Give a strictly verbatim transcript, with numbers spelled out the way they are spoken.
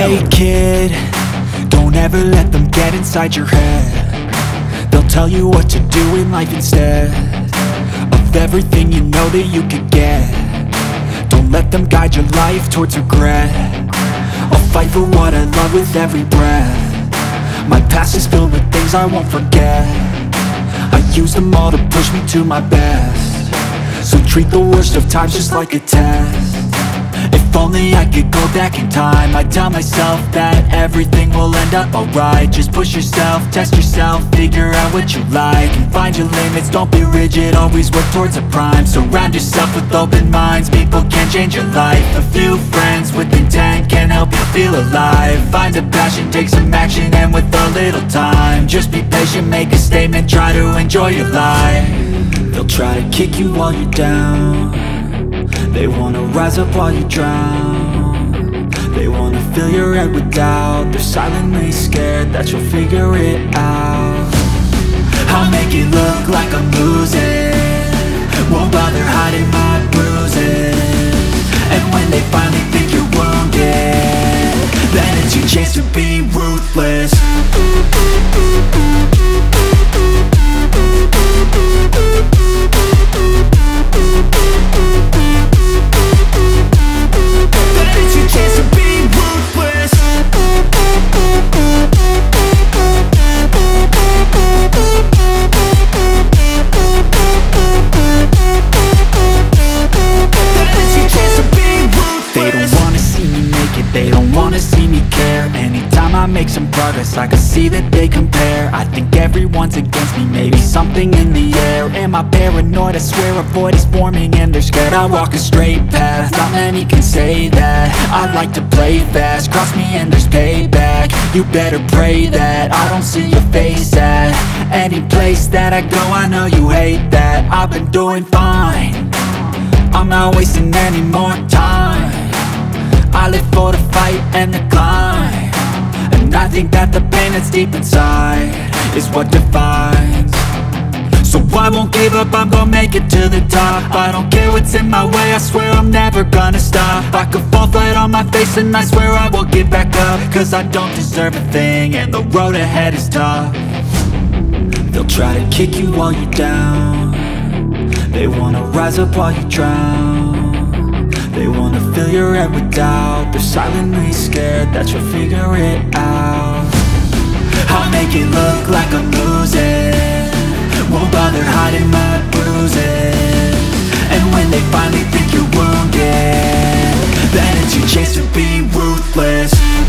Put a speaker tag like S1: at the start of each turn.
S1: Hey kid, don't ever let them get inside your head. They'll tell you what to do in life instead of everything you know that you could get. Don't let them guide your life towards regret. I'll fight for what I love with every breath. My past is filled with things I won't forget. I use them all to push me to my best. So treat the worst of times just like a test. If only I could go back in time, I'd tell myself that everything will end up alright. Just push yourself, test yourself, figure out what you like, and find your limits, don't be rigid, always work towards a prime. Surround yourself with open minds, people can change your life. A few friends with intent can help you feel alive. Find a passion, take some action, and with a little time, just be patient, make a statement, try to enjoy your life. They'll try to kick you while you're down. They wanna rise up while you drown. They wanna fill your head with doubt. They're silently scared that you'll figure it out. I'll make it look like I'm losing, won't bother hiding my bruises. And when they finally think you're wounded, then it's your chance to be ruthless. I make some progress, I can see that they compare. I think everyone's against me, maybe something in the air. Am I paranoid? I swear a void is forming and they're scared. I walk a straight path, not many can say that. I like to play fast, cross me and there's payback. You better pray that I don't see your face at any place that I go. I know you hate that. I've been doing fine, I'm not wasting any more time. I live for the fight and the climb, and I think that the pain that's deep inside is what defines. So I won't give up, I'm gonna make it to the top. I don't care what's in my way, I swear I'm never gonna stop. I could fall flat on my face and I swear I will get back up, cause I don't deserve a thing and the road ahead is tough. They'll try to kick you while you're down. They wanna rise up while you drown. They wanna fill your head with doubt. They're silently scared that you'll figure it out. I'll make it look like I'm losing, won't bother hiding my bruises. And when they finally think you're wounded, then it's your chance to be ruthless.